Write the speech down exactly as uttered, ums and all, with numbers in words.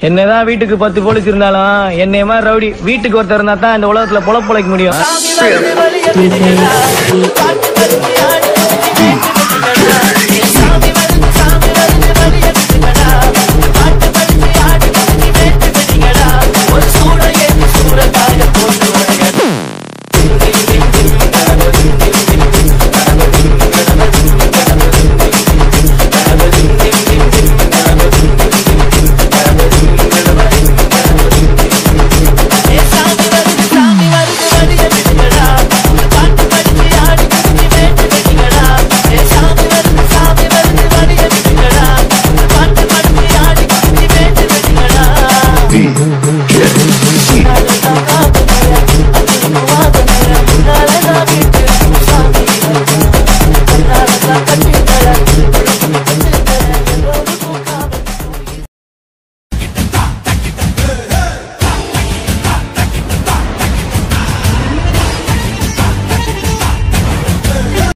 என்னதான் வீட்டுக்கு பத்து போலீஸ் இருந்தாலும் என்னைய மாதிரி ரவுடி வீட்டுக்கு ஒருத்தர் இருந்தா தான் இந்த உலகத்துல பொழப்பு பொழைக்க முடியும்.